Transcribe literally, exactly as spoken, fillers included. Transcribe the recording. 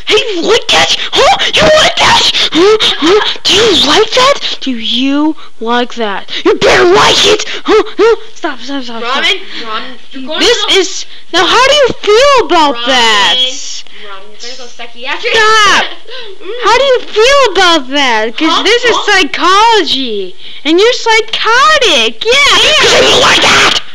Hey, you like that? Huh? You like that? Huh? Huh? Do you like that? Do you like that? You better like it! Huh? Huh? Stop, stop, stop, stop. Ramen, ramen. You're going This to go, is... Now, how do you feel about ramen, that? Ramen, you're gonna go psychiatric. Stop! mm. How do you feel about that? Because Huh? this is Huh? psychology. And you're psychotic. Yeah. Yeah. You like that?